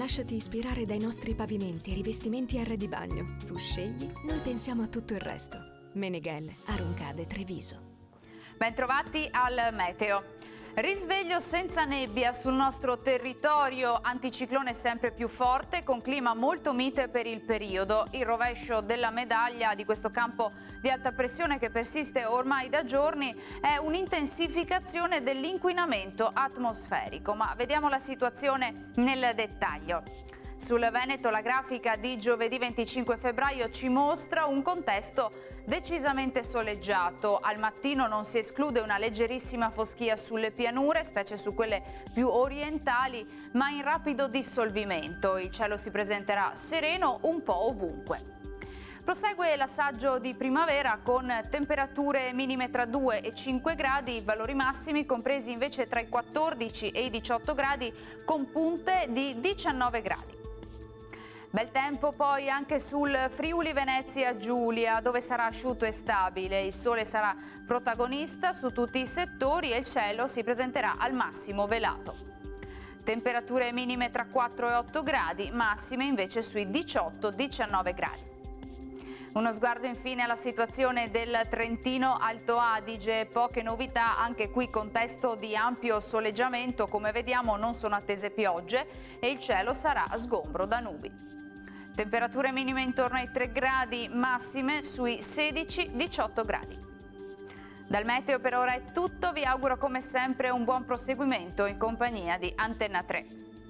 Lasciati ispirare dai nostri pavimenti e rivestimenti R di bagno. Tu scegli, noi pensiamo a tutto il resto. Meneghel, Aroncade, Treviso. Bentrovati al meteo. Risveglio senza nebbia sul nostro territorio, anticiclone sempre più forte con clima molto mite per il periodo. Il rovescio della medaglia di questo campo di alta pressione che persiste ormai da giorni è un'intensificazione dell'inquinamento atmosferico. Ma vediamo la situazione nel dettaglio. Sul Veneto la grafica di giovedì 25 febbraio ci mostra un contesto decisamente soleggiato. Al mattino non si esclude una leggerissima foschia sulle pianure, specie su quelle più orientali, ma in rapido dissolvimento. Il cielo si presenterà sereno un po' ovunque. Prosegue l'assaggio di primavera con temperature minime tra 2 e 5 gradi, valori massimi compresi invece tra i 14 e i 18 gradi con punte di 19 gradi. Bel tempo poi anche sul Friuli Venezia Giulia, dove sarà asciutto e stabile. Il sole sarà protagonista su tutti i settori e il cielo si presenterà al massimo velato. Temperature minime tra 4 e 8 gradi, massime invece sui 18-19 gradi. Uno sguardo infine alla situazione del Trentino Alto Adige, poche novità, anche qui contesto di ampio soleggiamento, come vediamo non sono attese piogge e il cielo sarà sgombro da nubi. Temperature minime intorno ai 3 gradi, massime sui 16-18 gradi. Dal meteo per ora è tutto, vi auguro come sempre un buon proseguimento in compagnia di Antenna 3.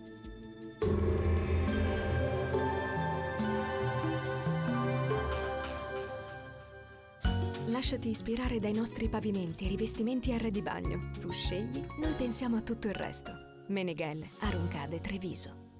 Lasciati ispirare dai nostri pavimenti e rivestimenti R di bagno. Tu scegli, noi pensiamo a tutto il resto. Meneghel, Aroncade, Treviso.